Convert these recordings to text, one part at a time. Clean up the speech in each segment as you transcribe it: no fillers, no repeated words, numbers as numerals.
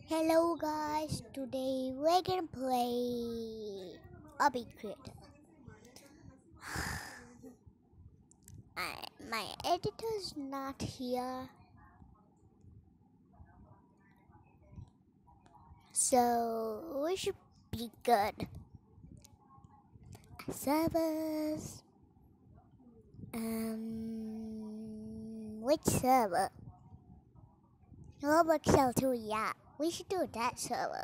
Hello guys, today we're gonna play Obby Creator. My editor's not here, so we should be good. Servers. Which server? Roblox L2, yeah. We should do that server.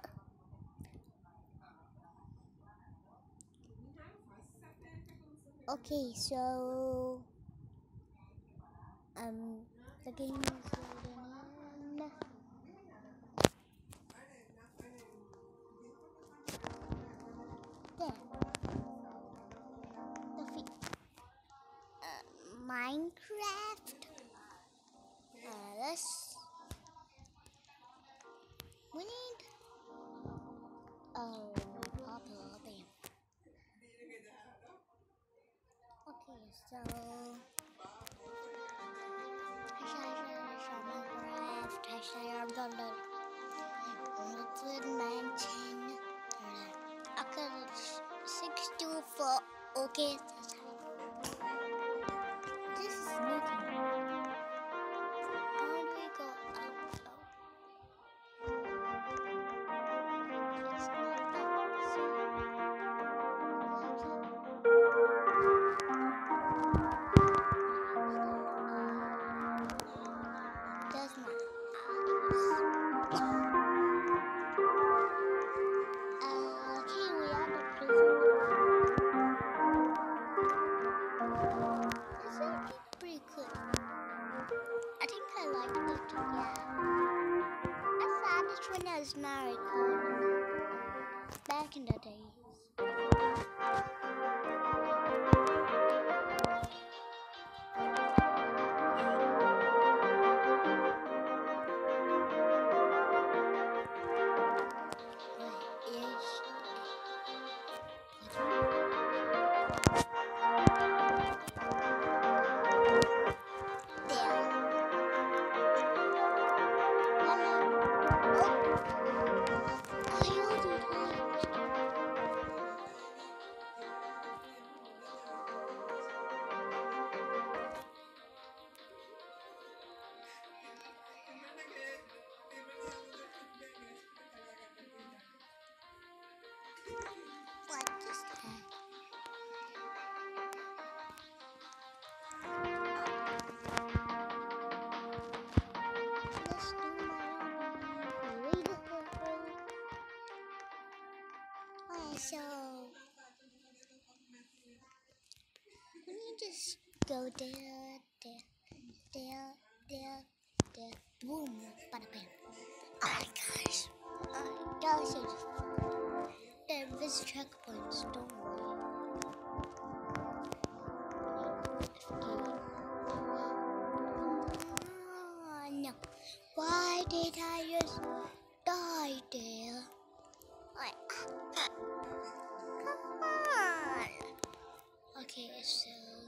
Okay, so the game is loading in. There. Minecraft. We need popular thing. Okay, so Minecraft mention. Okay, 624. Okay, this is new. How do we go out? Does not. Okay, we are the prison. This is actually pretty cool. I think I like it. Yeah. I saw this when I was married back in the days. So when you just go there, boom, bada bam. Oh my gosh. There is checkpoints, don't worry. No. Why did I just die there? Come on. Okay, so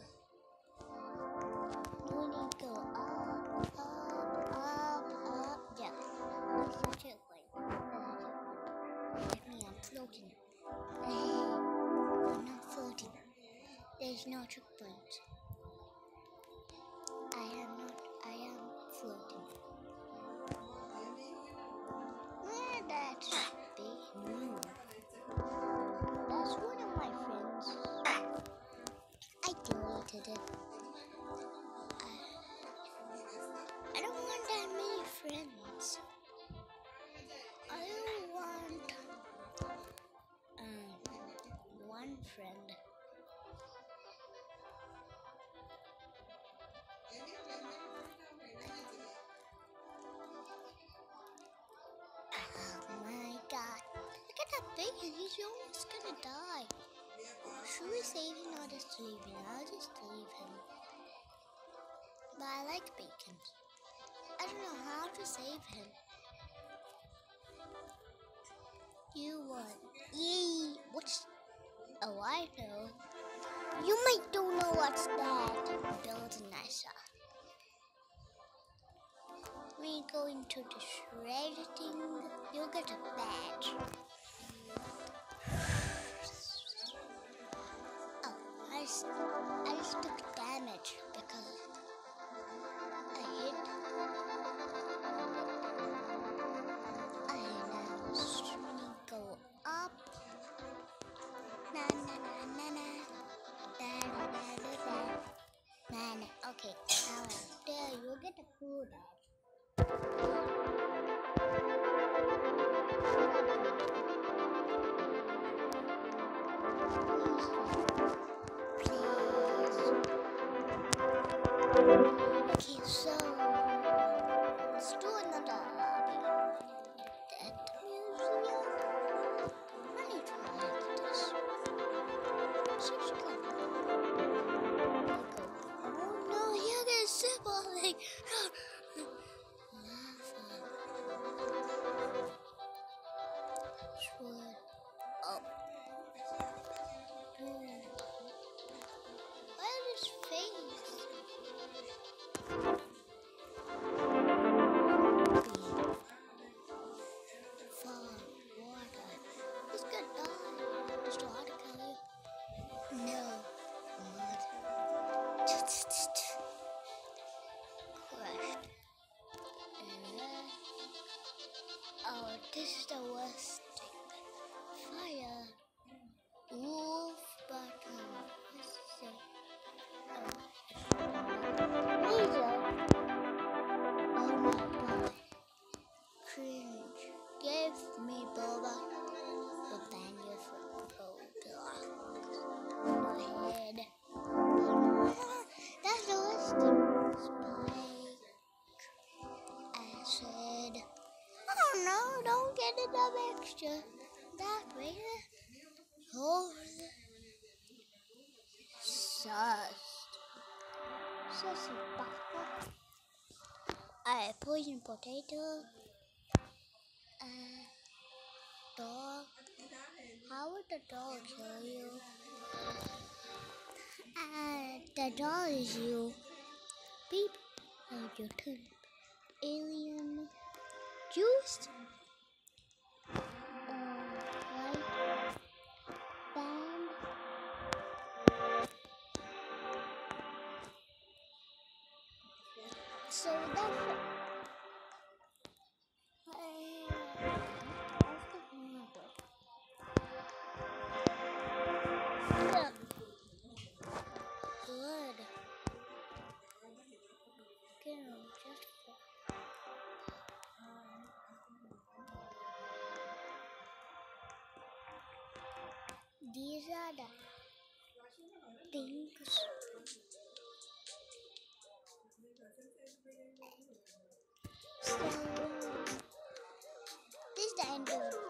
we need to go up. Yeah, there's no checkpoint. I'm floating. I'm not floating. There's no checkpoint. I am floating. Where that should be? No. That's one of my friends. I deleted it. I don't want that many friends. I don't want one friend. Oh my god. Look at that bacon, he's almost gonna die. Should we save him or just leave him? I'll just leave him. But I like bacon. I don't know how to save him. You won. Yay! What's... Oh, I know. You might don't know what's that. Building I saw. We go into the shred thing. You get a badge. Oh, I just took damage because I hit. I now streaming go up. Na na na na na. Da da da da da. Na na. Okay, now there you get a cool badge. Okay, so let's do another hobby. That museum. I need to like this. Such good. Oh no, you get symbolic. Sword. Oh. Where is his face? Fog, water. He's gonna die. Does the water kill you? No. Mud. Crushed. Oh, this is the worst thing. Fire. Wolf button. Let's see. Laser. Oh my god. Cringe. Give me Boba. But thank you for my head. That's the worst thing. Spike. Acid. Oh no, don't get enough extra. That way. Oh. Sus. Sussy baka. Poison potato. Dog. How would the dog kill you? The dog is you. Beep. Oh, your turn. Alien. Juice. Light. Band. So that's it. Good. These are the things. So, this is the end of